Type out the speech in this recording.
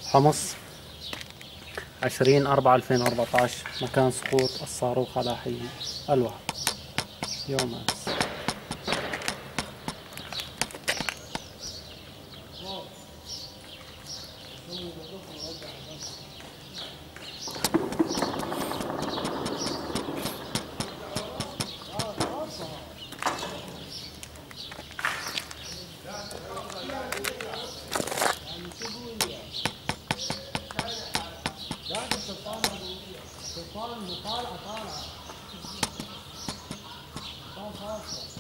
حمص 20/4/2014 مكان سقوط الصاروخ على حي الوعد يوم أمس. طالعة